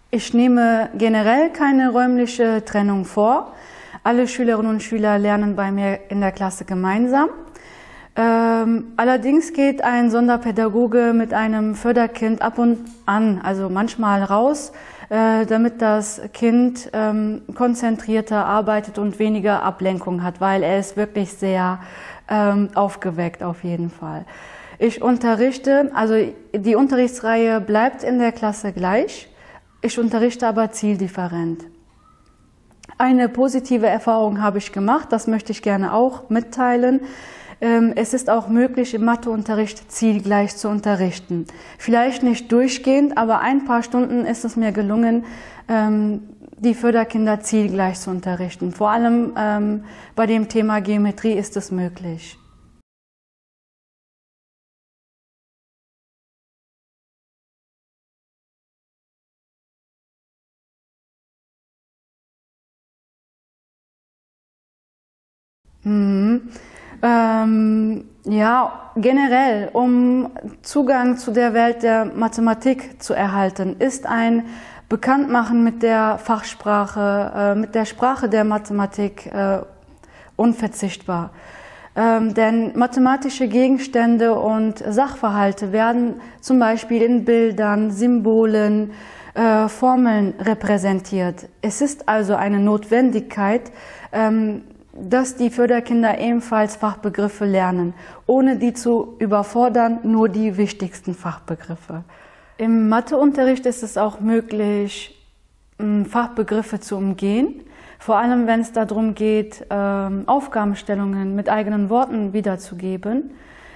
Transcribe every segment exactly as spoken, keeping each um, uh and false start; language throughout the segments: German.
Ich nehme generell keine räumliche Trennung vor. Alle Schülerinnen und Schüler lernen bei mir in der Klasse gemeinsam. Ähm, allerdings geht ein Sonderpädagoge mit einem Förderkind ab und an, also manchmal raus, äh, damit das Kind ähm, konzentrierter arbeitet und weniger Ablenkung hat, weil er ist wirklich sehr ähm, aufgeweckt auf jeden Fall. Ich unterrichte, also die Unterrichtsreihe bleibt in der Klasse gleich, ich unterrichte aber zieldifferent. Eine positive Erfahrung habe ich gemacht, das möchte ich gerne auch mitteilen. Es ist auch möglich, im Matheunterricht zielgleich zu unterrichten. Vielleicht nicht durchgehend, aber ein paar Stunden ist es mir gelungen, die Förderkinder zielgleich zu unterrichten. Vor allem bei dem Thema Geometrie ist es möglich. Mhm. Ähm, ja, generell, um Zugang zu der Welt der Mathematik zu erhalten, ist ein Bekanntmachen mit der Fachsprache, äh, mit der Sprache der Mathematik äh, unverzichtbar. Ähm, denn mathematische Gegenstände und Sachverhalte werden zum Beispiel in Bildern, Symbolen, äh, Formeln repräsentiert. Es ist also eine Notwendigkeit, ähm, dass die Förderkinder ebenfalls Fachbegriffe lernen, ohne die zu überfordern, nur die wichtigsten Fachbegriffe. Im Matheunterricht ist es auch möglich, Fachbegriffe zu umgehen, vor allem wenn es darum geht, Aufgabenstellungen mit eigenen Worten wiederzugeben.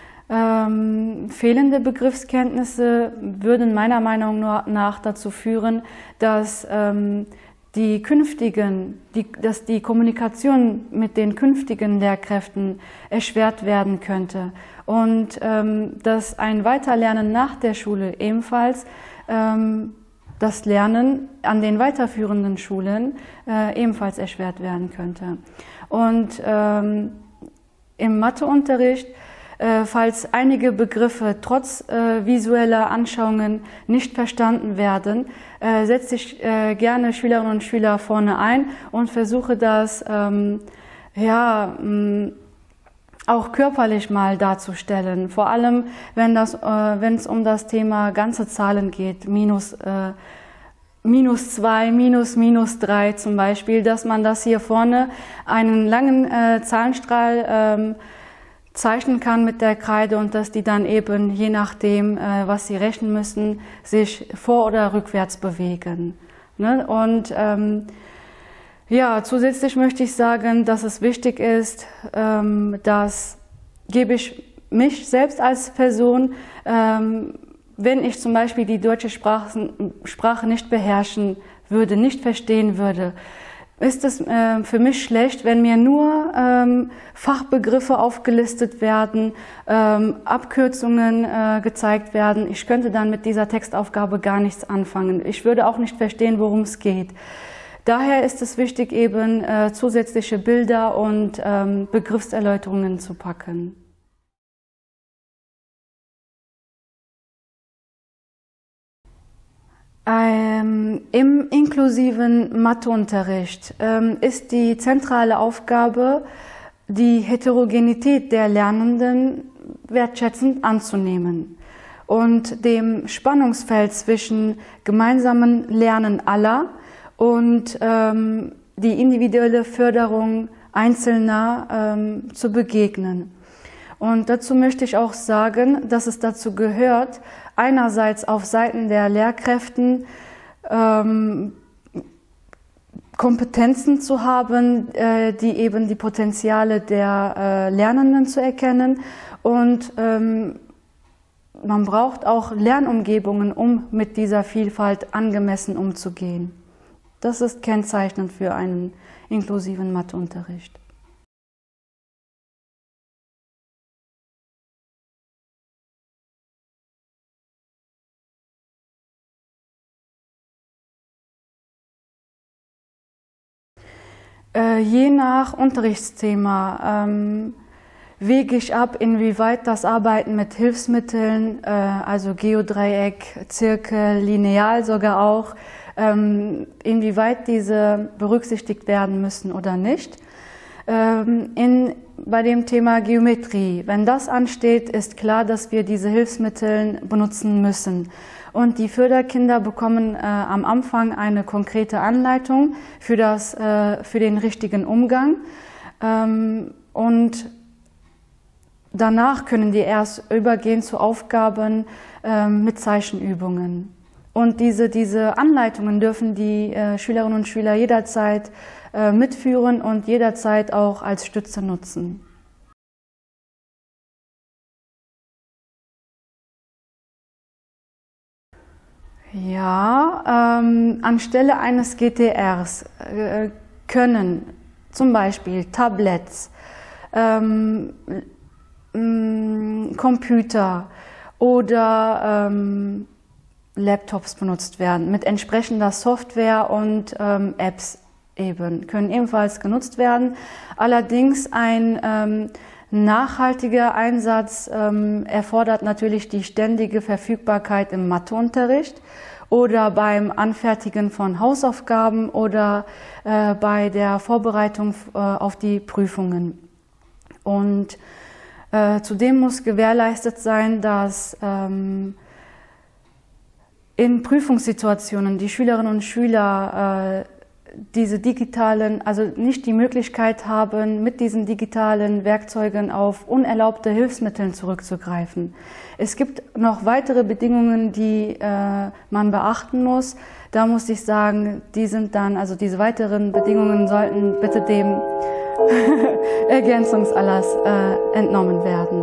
Ähm, fehlende Begriffskenntnisse würden meiner Meinung nach dazu führen, dass ähm, die künftigen, die, dass die Kommunikation mit den künftigen Lehrkräften erschwert werden könnte und ähm, dass ein Weiterlernen nach der Schule ebenfalls ähm, das Lernen an den weiterführenden Schulen äh, ebenfalls erschwert werden könnte. Und ähm, im Matheunterricht, äh, falls einige Begriffe trotz äh, visueller Anschauungen nicht verstanden werden, äh, setze ich äh, gerne Schülerinnen und Schüler vorne ein und versuche das ähm, ja, mh, auch körperlich mal darzustellen. Vor allem, wenn das, äh, wenn es um das Thema ganze Zahlen geht, minus, äh, minus zwei, minus, minus drei zum Beispiel, dass man das hier vorne einen langen äh, Zahlenstrahl ähm, zeichnen kann mit der Kreide und dass die dann eben, je nachdem, äh, was sie rechnen müssen, sich vor- oder rückwärts bewegen. Ne? Und ähm, ja, zusätzlich möchte ich sagen, dass es wichtig ist, ähm, dass gebe ich mich selbst als Person, ähm, wenn ich zum Beispiel die deutsche Sprache, Sprache nicht beherrschen würde, nicht verstehen würde, ist es äh, für mich schlecht, wenn mir nur ähm, Fachbegriffe aufgelistet werden, ähm, Abkürzungen äh, gezeigt werden. Ich könnte dann mit dieser Textaufgabe gar nichts anfangen. Ich würde auch nicht verstehen, worum es geht. Daher ist es wichtig, eben äh, zusätzliche Bilder und ähm, Begriffserläuterungen zu packen. Ähm, Im inklusiven Matheunterricht ähm, ist die zentrale Aufgabe, die Heterogenität der Lernenden wertschätzend anzunehmen und dem Spannungsfeld zwischen gemeinsamen Lernen aller und ähm, die individuelle Förderung Einzelner ähm, zu begegnen. Und dazu möchte ich auch sagen, dass es dazu gehört, einerseits auf Seiten der Lehrkräften ähm, Kompetenzen zu haben, äh, die eben die Potenziale der äh, Lernenden zu erkennen. Und ähm, man braucht auch Lernumgebungen, um mit dieser Vielfalt angemessen umzugehen. Das ist kennzeichnend für einen inklusiven Matheunterricht. Äh, je nach Unterrichtsthema ähm, wege ich ab, inwieweit das Arbeiten mit Hilfsmitteln, äh, also Geodreieck, Zirkel, Lineal sogar auch, ähm, inwieweit diese berücksichtigt werden müssen oder nicht. Ähm, in, bei dem Thema Geometrie, wenn das ansteht, ist klar, dass wir diese Hilfsmittel benutzen müssen. Und die Förderkinder bekommen äh, am Anfang eine konkrete Anleitung für, das, äh, für den richtigen Umgang. Ähm, und danach können die erst übergehen zu Aufgaben äh, mit Zeichenübungen. Und diese, diese Anleitungen dürfen die äh, Schülerinnen und Schüler jederzeit äh, mitführen und jederzeit auch als Stütze nutzen. Ja, ähm, anstelle eines G T Rs äh, können zum Beispiel Tablets, ähm, Computer oder ähm, Laptops benutzt werden mit entsprechender Software und ähm, Apps eben, können ebenfalls genutzt werden. Allerdings ein ähm, nachhaltiger Einsatz ähm, erfordert natürlich die ständige Verfügbarkeit im Matheunterricht oder beim Anfertigen von Hausaufgaben oder äh, bei der Vorbereitung äh, auf die Prüfungen. Und äh, zudem muss gewährleistet sein, dass ähm, in Prüfungssituationen die Schülerinnen und Schüler äh, diese digitalen, also nicht die Möglichkeit haben, mit diesen digitalen Werkzeugen auf unerlaubte Hilfsmittel zurückzugreifen. Es gibt noch weitere Bedingungen, die äh, man beachten muss. Da muss ich sagen, die sind dann, also diese weiteren Bedingungen sollten bitte dem Ergänzungserlass äh, entnommen werden.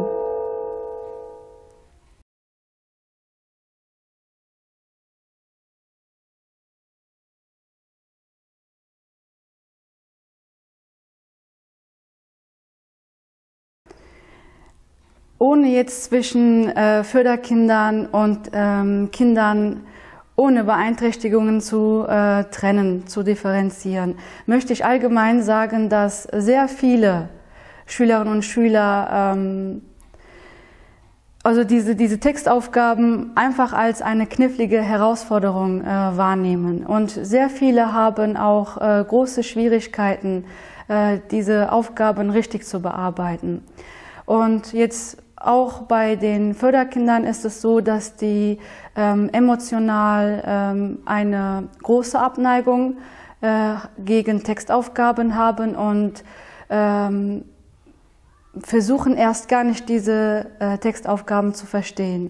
Ohne jetzt zwischen äh, Förderkindern und ähm, Kindern ohne Beeinträchtigungen zu äh, trennen, zu differenzieren, möchte ich allgemein sagen, dass sehr viele Schülerinnen und Schüler ähm, also diese, diese Textaufgaben einfach als eine knifflige Herausforderung äh, wahrnehmen. Und sehr viele haben auch äh, große Schwierigkeiten, äh, diese Aufgaben richtig zu bearbeiten. Und jetzt auch bei den Förderkindern ist es so, dass die ähm, emotional ähm, eine große Abneigung äh, gegen Textaufgaben haben und ähm, versuchen erst gar nicht diese äh, Textaufgaben zu verstehen.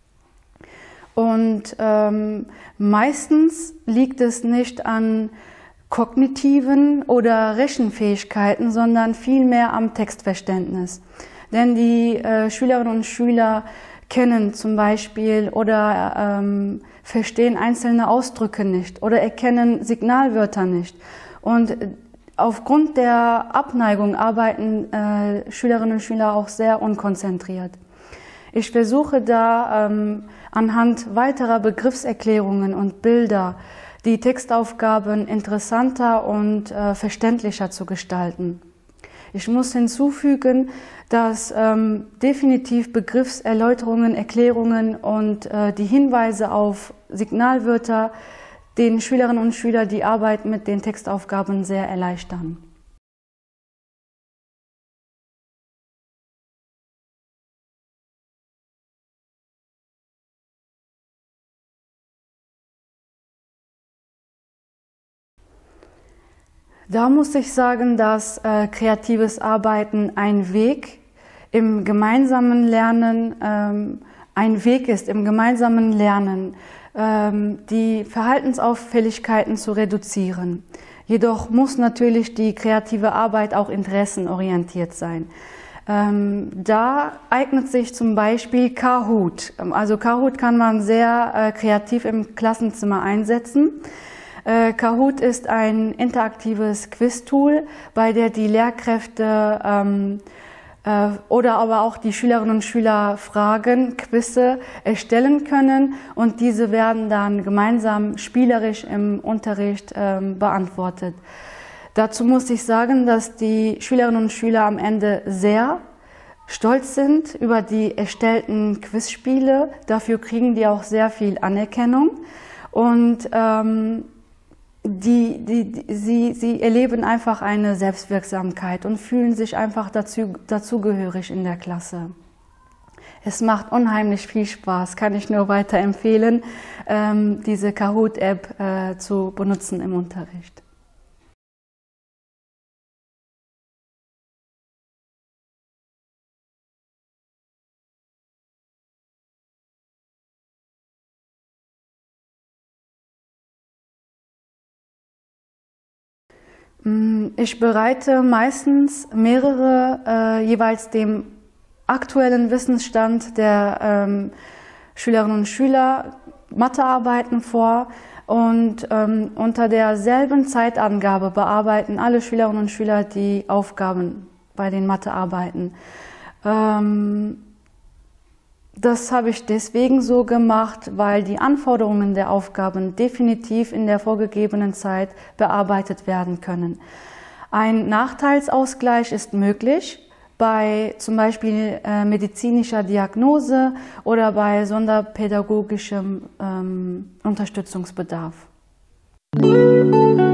Und ähm, meistens liegt es nicht an kognitiven oder Rechenfähigkeiten, sondern vielmehr am Textverständnis. Denn die äh, Schülerinnen und Schüler kennen zum Beispiel oder ähm, verstehen einzelne Ausdrücke nicht oder erkennen Signalwörter nicht. Und aufgrund der Abneigung arbeiten äh, Schülerinnen und Schüler auch sehr unkonzentriert. Ich versuche da ähm, anhand weiterer Begriffserklärungen und Bilder die Textaufgaben interessanter und äh, verständlicher zu gestalten. Ich muss hinzufügen, dass ähm, definitiv Begriffserläuterungen, Erklärungen und äh, die Hinweise auf Signalwörter den Schülerinnen und Schülern die Arbeit mit den Textaufgaben sehr erleichtern. Da muss ich sagen, dass äh, kreatives Arbeiten ein Weg im gemeinsamen Lernen, ähm, ein Weg ist im gemeinsamen Lernen, ähm, die Verhaltensauffälligkeiten zu reduzieren. Jedoch muss natürlich die kreative Arbeit auch interessenorientiert sein. Ähm, da eignet sich zum Beispiel Kahoot. Also Kahoot kann man sehr äh, kreativ im Klassenzimmer einsetzen. Kahoot ist ein interaktives Quiz-Tool, bei der die Lehrkräfte ähm, äh, oder aber auch die Schülerinnen und Schüler Fragen, Quizze erstellen können und diese werden dann gemeinsam spielerisch im Unterricht ähm, beantwortet. Dazu muss ich sagen, dass die Schülerinnen und Schüler am Ende sehr stolz sind über die erstellten Quizspiele. Dafür kriegen die auch sehr viel Anerkennung. Und ähm, die, die, die, sie, sie erleben einfach eine Selbstwirksamkeit und fühlen sich einfach dazu, dazugehörig in der Klasse. Es macht unheimlich viel Spaß, kann ich nur weiterempfehlen, ähm, diese Kahoot-App äh, zu benutzen im Unterricht. Ich bereite meistens mehrere, äh, jeweils dem aktuellen Wissensstand der ähm, Schülerinnen und Schüler Mathearbeiten vor und ähm, unter derselben Zeitangabe bearbeiten alle Schülerinnen und Schüler die Aufgaben bei den Mathearbeiten. Ähm, Das habe ich deswegen so gemacht, weil die Anforderungen der Aufgaben definitiv in der vorgegebenen Zeit bearbeitet werden können. Ein Nachteilsausgleich ist möglich bei zum Beispiel äh, medizinischer Diagnose oder bei sonderpädagogischem ähm, Unterstützungsbedarf.